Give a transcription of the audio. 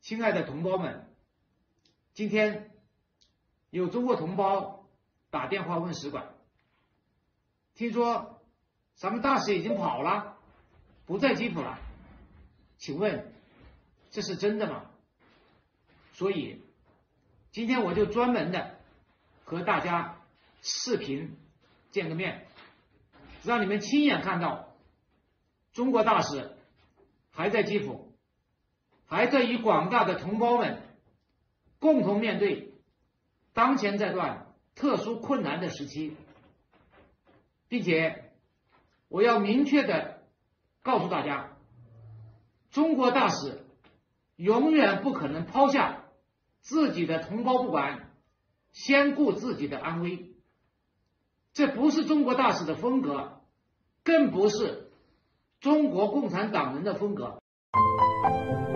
亲爱的同胞们，今天有中国同胞打电话问使馆，听说咱们大使已经跑了，不在基辅了，请问这是真的吗？所以今天我就专门的和大家视频见个面，让你们亲眼看到中国大使还在基辅，还在与广大的同胞们共同面对当前这段特殊困难的时期，并且我要明确的告诉大家，中国大使永远不可能抛下自己的同胞不管，先顾自己的安危。这不是中国大使的风格，更不是中国共产党人的风格。